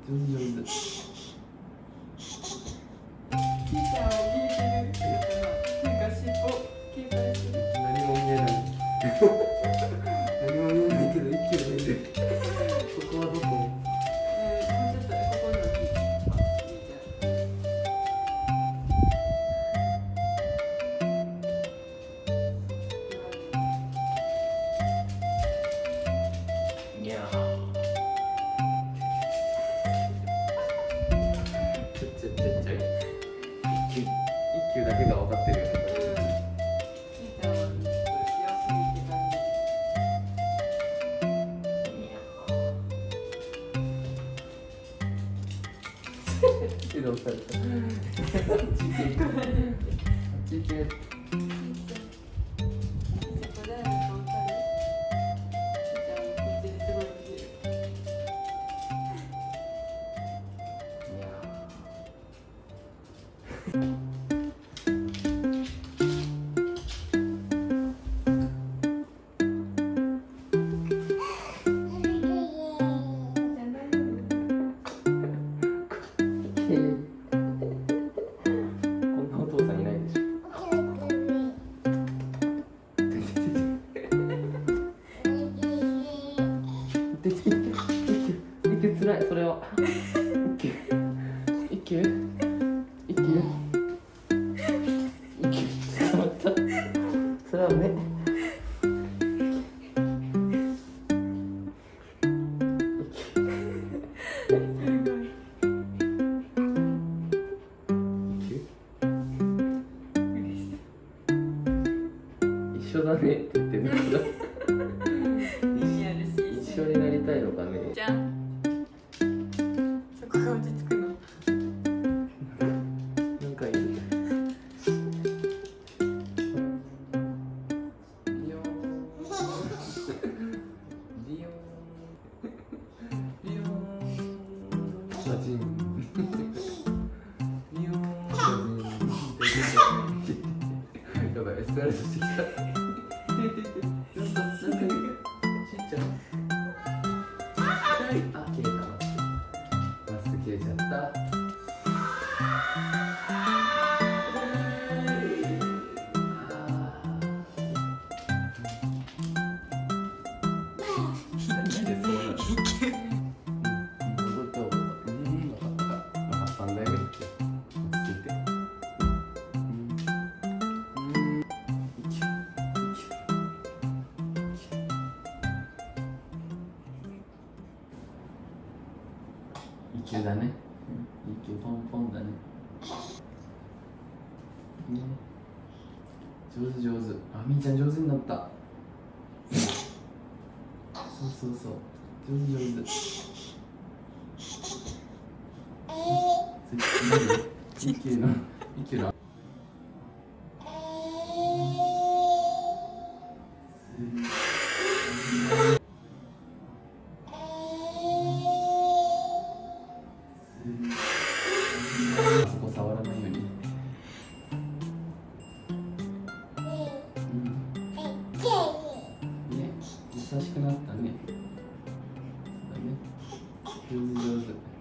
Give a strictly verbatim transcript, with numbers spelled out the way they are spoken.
上手上手。 キーちゃんを見えてる。なんか尻尾警戒してる。 何も見えない。何も見えないけど一気に見える。ここはどこ？ えー、もうちょっとここのキー。あ、キーちゃん。 いやー。ちょちょちょちょ。一球一球だけが分かってるよね。 キーちゃんはちょっと様子見って感じ。 けどさ、ちっちゃい。ちっちゃい。つらい、それは。一球一球一球一球ちょっと待った。それはね。一緒だねって言ってるけど。一緒になりたいのかね。 じゃん。そこが落ち着くの。 なんかいる。リオン。リオン。リオン。ラジン。リオン。ラジン。やばい、エスカレートしてきた。あ、切れた。マスク切れちゃった。何でそうなの？戻った方がうん、分かった。まあ、三代目に来て。落ち着いて。うん。うん。一球。一球。一球だね。一球ポンポンだね。ね。上手上手。あ、みーちゃん上手になった。そうそうそう。上手上手。一球の一球の。そこ触らないように。ね、優しくなったね。そうだね。上手上手。